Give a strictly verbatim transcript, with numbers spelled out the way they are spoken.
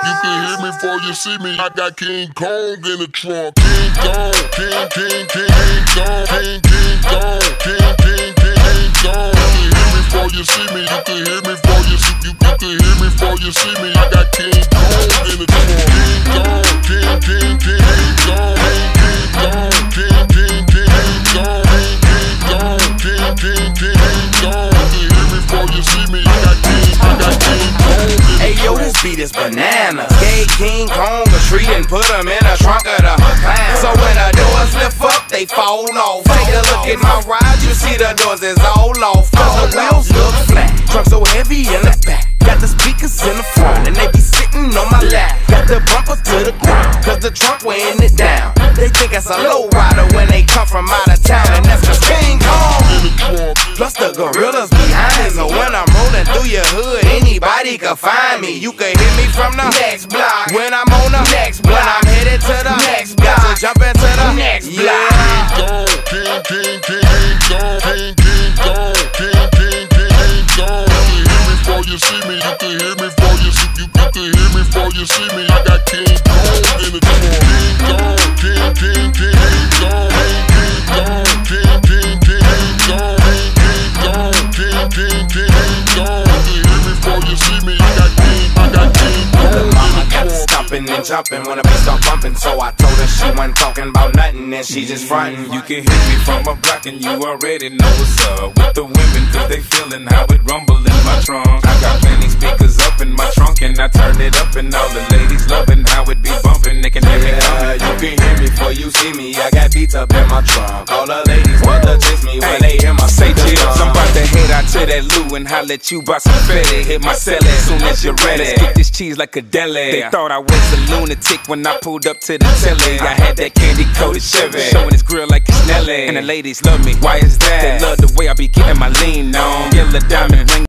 You can hear me before you see me. I got King Kong in the trunk. King Kong, King, King, King, King Kong, King, King Kong, King, King, King, King Kong. You can hear me before you see me. You can hear me before you see you. You can hear me before you see me. I got King Kong in the trunk. King Kong, King, King, King, King Kong, King, King Kong, King, King, King, King Kong, King Kong, King, King, King, King Kong. You can hear me before you see me. I got King, I got King Kong. Hey yo, this beat is bananas. Gave King Kong a treat and put him in the trunk of the van. So when the doors lift up, they fall off. Take a look at my ride, you see the doors is all off. Cause the wheels look flat, trunk so heavy in the back. Got the speakers in the front and they be sitting on my lap. Got the bumper to the ground, cause the trunk weighing it down. They think it's a low rider when they come from out of town, and that's just King Kong. Plus the gorillas behind me, so when I'm rolling through your hood, anybody can find me. You can hit me from the next block when I'm on the next block. When I'm headed to the next block, so jump into the next block. King, King, King, King Kong, King, King Kong, King, King, King, King Kong. You can hear me before you see me. You can hear me before you see you. You can hear me before you see me. I got King Kong in the trunk. King Kong, King, King, King, King Kong, King Kong, King, King, King, King Kong, King Kong, King, King, King, King Kong. You can hear me before you see me. I got King, I got King Kong. The mama got to stomping and jumping when the beat start bumping, so I told her she wasn't talking about nothing and she just frontin'. You can hear me from a block and you already know what's up with the women, cause they feeling how it rumble in my trunk. I got plenty speakers up in my trunk and I turn it up and all the ladies loving how it be bumping. They can hear me coming. You can hear me before you see me. I got beats up in my trunk. All the ladies want to chase me when they hear my say chips. I'm about to head out to that Lou and holler at you about some fetty. Hit my celly as soon as you're ready. Let's get this cheese like a deli. They thought I was a lunatic when I pulled up to the telly. I had that candy coated Chevy, showing his grill like it's Nelly. And the ladies love me. Why is that? They love the way I be getting my lean on. Yellow diamond ring.